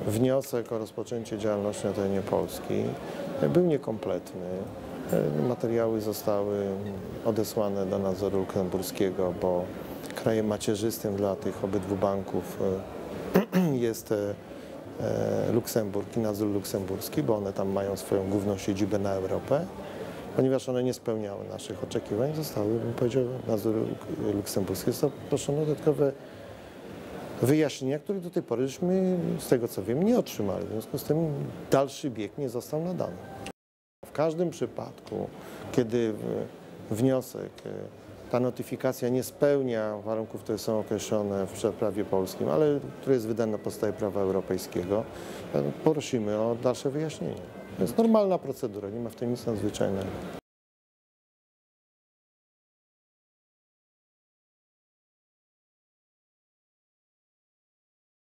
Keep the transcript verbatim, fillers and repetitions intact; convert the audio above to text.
wniosek o rozpoczęcie działalności na terenie Polski był niekompletny. Materiały zostały odesłane do nadzoru luksemburskiego, bo krajem macierzystym dla tych obydwu banków jest Luksemburg i nadzór luksemburski, bo one tam mają swoją główną siedzibę na Europę. Ponieważ one nie spełniały naszych oczekiwań, zostały, bym powiedział, nadzór luksemburski. Zostało proszone dodatkowe wyjaśnienia, których do tej pory żeśmy, z tego co wiem, nie otrzymali. W związku z tym dalszy bieg nie został nadany. W każdym przypadku, kiedy wniosek, ta notyfikacja nie spełnia warunków, które są określone w prawie polskim, ale które jest wydane na podstawie prawa europejskiego, prosimy o dalsze wyjaśnienie. To jest normalna procedura, nie ma w tym nic nadzwyczajnego.